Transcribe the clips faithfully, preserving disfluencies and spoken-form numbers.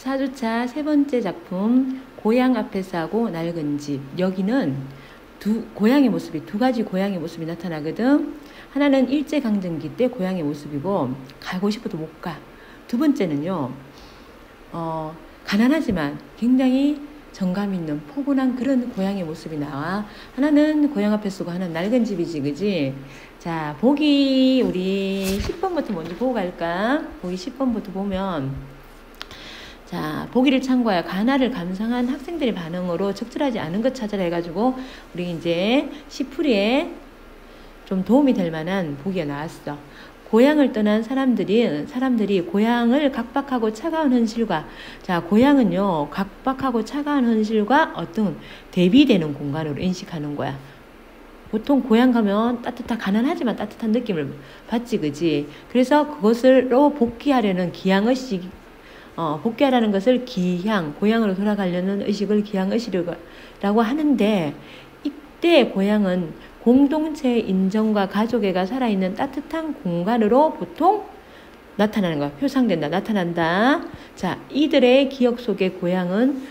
사 주차 세 번째 작품 고향 앞에서 하고 낡은 집. 여기는 두 고향의 모습이 두 가지 고향의 모습이 나타나거든. 하나는 일제강점기 때 고향의 모습이고 가고 싶어도 못 가. 두 번째는요, 어, 가난하지만 굉장히 정감 있는 포근한 그런 고향의 모습이 나와. 하나는 고향 앞에 쓰고 하나는 낡은 집이지, 그지? 자, 보기 우리 십 번부터 먼저 보고 갈까? 보기 십 번부터 보면, 자, 보기를 참고하여 가나를 감상한 학생들의 반응으로 적절하지 않은 것 찾아라 해가지고 우리 이제 시풀이에 좀 도움이 될 만한 보기가 나왔어. 고향을 떠난 사람들이 사람들이 고향을 각박하고 차가운 현실과, 자, 고향은요 각박하고 차가운 현실과 어떤 대비되는 공간으로 인식하는 거야. 보통 고향 가면 따뜻한, 가난하지만 따뜻한 느낌을 받지, 그지? 그래서 그것으로 복귀하려는 기향의식, 어, 복귀하라는 것을 기향, 고향으로 돌아가려는 의식을 기향의식이라고 하는데, 이때 고향은 공동체 인정과 가족애가 살아있는 따뜻한 공간으로 보통 나타나는 거야. 표상된다, 나타난다. 자, 이들의 기억 속의 고향은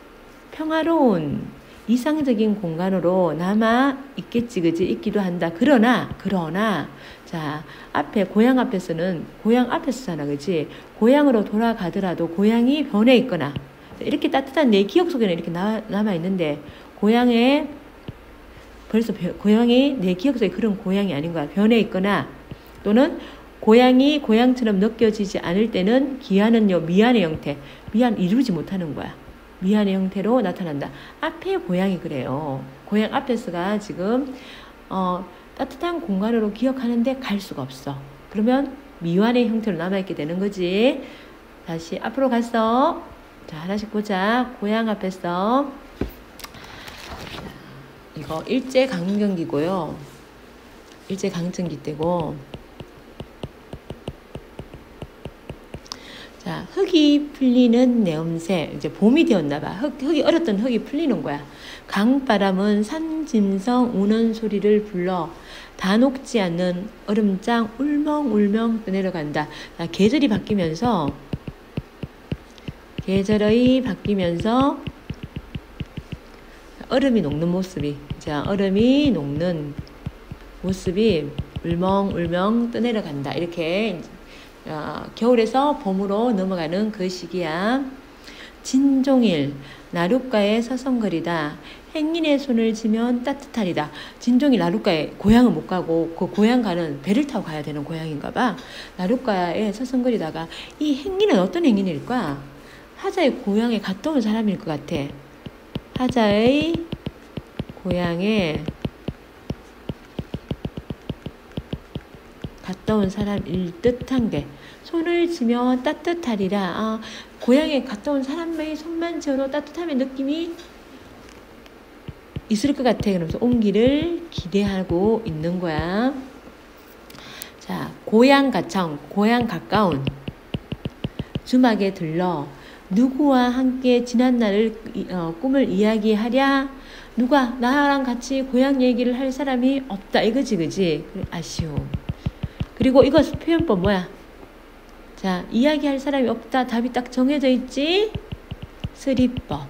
평화로운 이상적인 공간으로 남아 있겠지, 그지? 있기도 한다. 그러나, 그러나, 자, 앞에, 고향 앞에서는, 고향 앞에서잖아, 그지? 고향으로 돌아가더라도 고향이 변해 있거나, 이렇게 따뜻한 내 기억 속에는 이렇게 나, 남아있는데, 고향에, 벌써 고향이 내 기억 속에 그런 고향이 아닌 거야. 변해 있거나, 또는 고향이 고향처럼 느껴지지 않을 때는 기한은요, 미안의 형태, 미안, 이루지 못하는 거야. 미안의 형태로 나타난다. 앞에 고향이 그래요. 고향 앞에서가 지금, 어, 따뜻한 공간으로 기억하는데 갈 수가 없어. 그러면 미완의 형태로 남아있게 되는 거지. 다시 앞으로 가서, 자, 하나씩 보자. 고향 앞에서, 이거 일제강점기고요. 일제강점기 때고, 자, 흙이 풀리는 내음새. 이제 봄이 되었나봐. 흙, 흙이 얼었던 흙이 풀리는 거야. 강바람은 산짐승 우는 소리를 불러 다 녹지 않는 얼음장 울멍울멍 떠내려간다. 자, 계절이 바뀌면서, 계절이 바뀌면서 얼음이 녹는 모습이, 자, 얼음이 녹는 모습이 울멍울멍 떠내려간다. 이렇게 어, 겨울에서 봄으로 넘어가는 그 시기야. 진종일 나룻가에 서성거리다. 행인의 손을 쥐면 따뜻하리다. 진종일 나룻가에, 고향은 못 가고 그 고향 가는 배를 타고 가야 되는 고향인가 봐. 나룻가에 서성거리다가, 이 행인은 어떤 행인일까? 하자의 고향에 갔다 온 사람일 것 같아. 하자의 고향에 갔다 온 사람일 듯한 게, 손을 쥐면 따뜻하리라. 아, 고향에 갔다 온 사람의 손만 쥐어도 따뜻함의 느낌이 있을 것 같아. 그러면서 온기를 기대하고 있는 거야. 자, 고향 가청, 고향 가까운. 주막에 들러 누구와 함께 지난 날을 어, 꿈을 이야기하랴. 누가 나랑 같이 고향 얘기를 할 사람이 없다, 이거지, 그지? 아쉬움. 그리고 이거 표현법 뭐야? 자, 이야기할 사람이 없다. 답이 딱 정해져 있지? 스리법.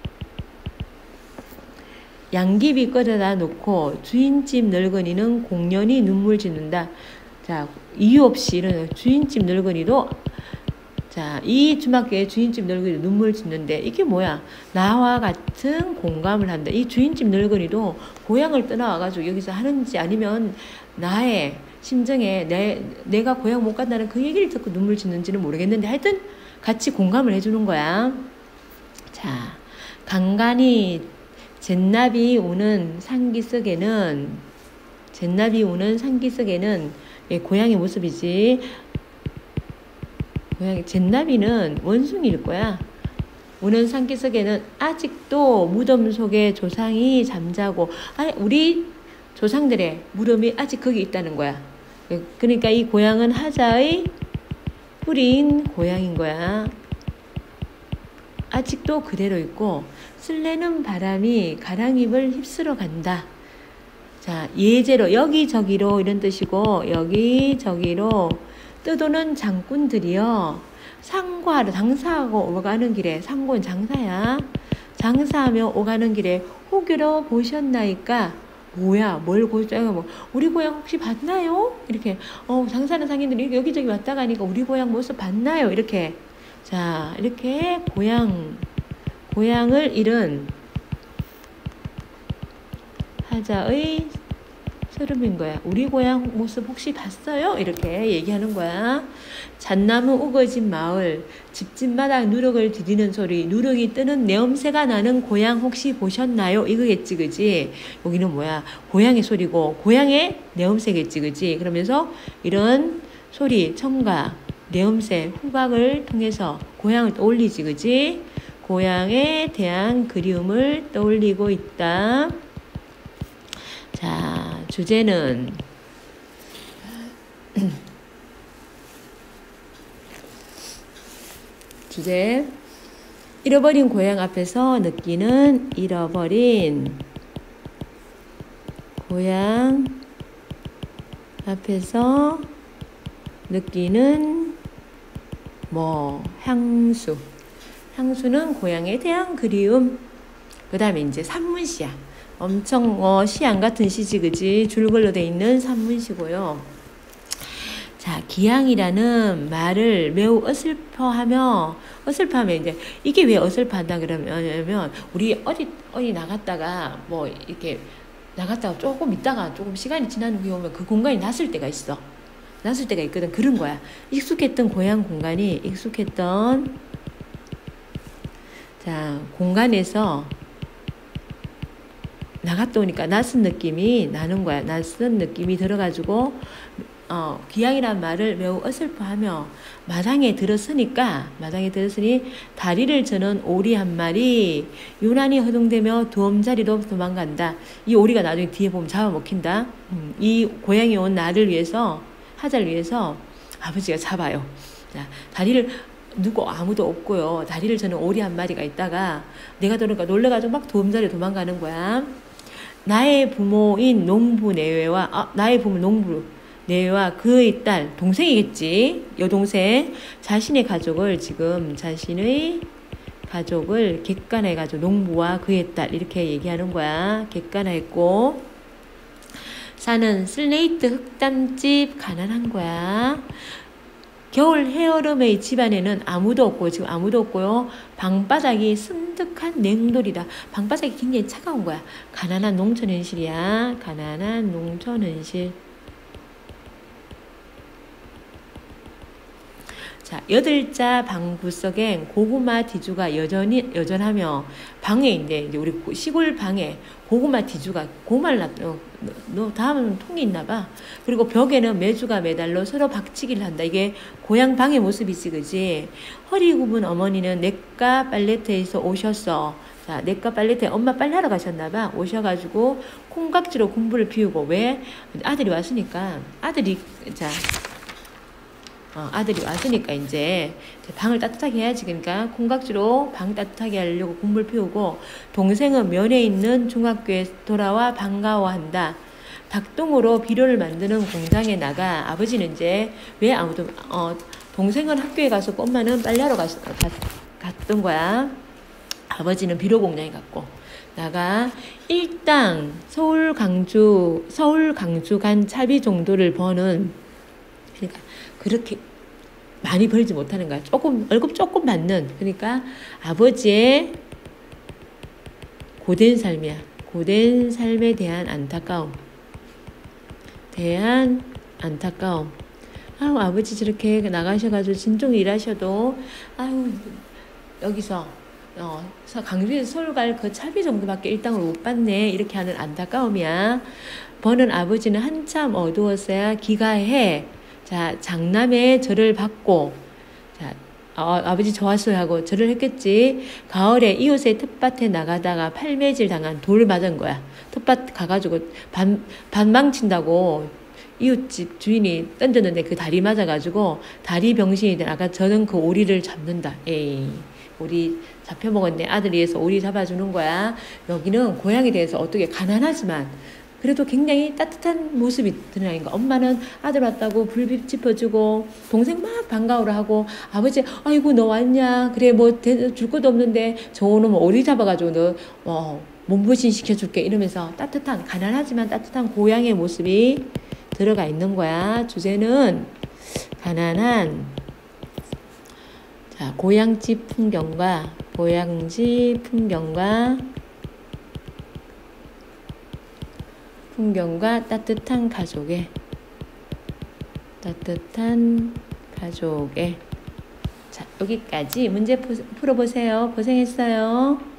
양귀비 끓여다 놓고 주인집 늙은이는 공연히 눈물 짓는다. 자, 이유 없이 이런 주인집 늙은이도, 자, 이 주막에 주인집 늙은이도 눈물 짓는데, 이게 뭐야? 나와 같은 공감을 한다. 이 주인집 늙은이도 고향을 떠나와가지고 여기서 하는지, 아니면 나의 심정에 내, 내가 고향 못 간다는 그 얘기를 듣고 눈물 짓는지는 모르겠는데, 하여튼 같이 공감을 해주는 거야. 자, 간간히 잿나비 우는 산기슭에는, 잿나비 우는 산기슭에는, 예, 고향의 모습이지. 고향의 잿나비는 원숭이일 거야. 우는 산기슭에는 아직도 무덤 속에 조상이 잠자고, 아니, 우리 조상들의 무덤이 아직 거기 있다는 거야. 그러니까 이 고향은 하자의 뿌린 고향인 거야. 아직도 그대로 있고, 설레는 바람이 가랑잎을 휩쓸어 간다. 자, 예제로, 여기저기로 이런 뜻이고, 여기저기로 떠도는 장꾼들이여 상과하러 장사하고 오가는 길에, 상고는 장사야. 장사하며 오가는 길에 혹여러 보셨나이까. 뭐야, 뭘 보셨나요? 뭐, 우리 고향 혹시 봤나요? 이렇게, 어, 장사하는 상인들이 여기저기 왔다 가니까 우리 고향 모습 봤나요? 이렇게. 자, 이렇게 고향, 고향을 잃은 하자의 서름인 거야. 우리 고향 모습 혹시 봤어요? 이렇게 얘기하는 거야. 잣나무 우거진 마을, 집집마다 누룩을 디디는 소리, 누룩이 뜨는 내음새가 나는 고향 혹시 보셨나요? 이거겠지, 그지? 여기는 뭐야? 고향의 소리고, 고향의 내음새겠지, 그지? 그러면서 이런 소리, 청가, 내음새, 후각을 통해서 고향을 떠올리지, 그지? 고향에 대한 그리움을 떠올리고 있다. 자, 주제는 주제 잃어버린 고향 앞에서 느끼는 잃어버린 고향 앞에서 느끼는 뭐 향수 향수는 고향에 대한 그리움. 그 다음에 이제 산문시야. 엄청 어, 시안 같은 시지, 그지? 줄글로 돼 있는 산문시고요. 자, 기양이라는 말을 매우 어슬퍼하며, 어슬퍼하면 이제 이게 왜 어슬퍼한다 그러면, 우리 어디 어디 나갔다가 뭐 이렇게 나갔다가 조금 있다가 조금 시간이 지난 후에 오면 그 공간이 낯설 때가 있어. 낯설 때가 있거든. 그런 거야. 익숙했던 고향 공간이 익숙했던 자 공간에서 나갔다 오니까 낯선 느낌이 나는 거야. 낯선 느낌이 들어가지고 어, 기양이란 말을 매우 어슬퍼하며 마당에 들었으니까 마당에 들었으니 다리를 저는 오리 한 마리 유난히 허둥대며 두엄자리로 도망간다. 이 오리가 나중에 뒤에 보면 잡아먹힌다. 음, 이 고향에 온 나를 위해서 하자를 위해서 아버지가 잡아요. 자, 다리를 누구 아무도 없고요. 다리를 저는 오리 한 마리가 있다가 내가 들으니까 놀래가지고 막 두엄자리로 도망가는 거야. 나의 부모인 농부 내외와 아, 나의 부모 농부 내외와 그의 딸 동생이겠지. 여동생 자신의 가족을 지금 자신의 가족을 객관해가지고 농부와 그의 딸 이렇게 얘기하는 거야. 객관화했고 사는 슬레이트 흙담집 가난한 거야. 겨울 해여름의 집안에는 아무도 없고 지금 아무도 없고요. 방바닥이 순득한 냉돌이다. 방바닥이 굉장히 차가운 거야. 가난한 농촌 현실이야. 가난한 농촌 현실. 자, 여덟자 방 구석엔 고구마 뒤주가 여전히 여전하며 방에 이제 우리 시골 방에 고구마 뒤주가 고구마를 놔, 너, 너 다음은 통이 있나봐. 그리고 벽에는 메주가 매달려 서로 박치기를 한다. 이게 고향 방의 모습이지, 그지? 허리 굽은 어머니는 냇가 빨래터에서 오셨어. 자, 냇가 빨래터에 엄마 빨래하러 가셨나봐. 오셔가지고 콩깍지로 군부를 피우고 왜 아들이 왔으니까 아들이 자. 어, 아들이 왔으니까 이제 방을 따뜻하게 해야지. 그러니까 콩깍지로 방 따뜻하게 하려고 군불 피우고 동생은 면에 있는 중학교에 돌아와 반가워한다. 닭똥으로 비료를 만드는 공장에 나가 아버지는 이제 왜 아무도 어, 동생은 학교에 가서 엄마는 빨래하러 갔, 갔, 갔던 거야. 아버지는 비료 공장에 갔고 나가 일당 서울 강주 서울 강주 간 차비 정도를 버는 그러니까 그렇게 많이 벌지 못하는 거야. 조금 월급 조금 받는. 그러니까 아버지의 고된 삶이야. 고된 삶에 대한 안타까움. 대한 안타까움. 아유, 아버지 저렇게 나가셔가지고 진종 일하셔도 아유 여기서 어, 강주에서 서울 갈 그 차비 정도밖에 일당을 못 받네. 이렇게 하는 안타까움이야. 버는 아버지는 한참 어두웠어야 귀가해. 자, 장남의 절을 받고, 자, 어, 아버지 좋았어요 하고 절을 했겠지. 가을에 이웃의 텃밭에 나가다가 팔매질 당한 돌을 맞은 거야. 텃밭 가가지고 반, 반망친다고 이웃집 주인이 던졌는데 그 다리 맞아가지고 다리 병신이 나가 저는 그 오리를 잡는다. 에이, 오리 잡혀먹었네. 아들 위해서 오리 잡아주는 거야. 여기는 고향에 대해서 어떻게 가난하지만 그래도 굉장히 따뜻한 모습이 드러나는 거. 엄마는 아들 왔다고 불빛 짚어주고 동생 막 반가워라 하고 아버지 아이고 너 왔냐 그래 뭐 줄 것도 없는데 좋은 놈 오리 잡아가지고 너 어, 몸보신 시켜줄게 이러면서 따뜻한 가난하지만 따뜻한 고향의 모습이 들어가 있는 거야. 주제는 가난한 자 고향집 풍경과 고향집 풍경과 풍경과 따뜻한 가족의 따뜻한 가족의 자 여기까지 문제 풀어보세요. 고생했어요.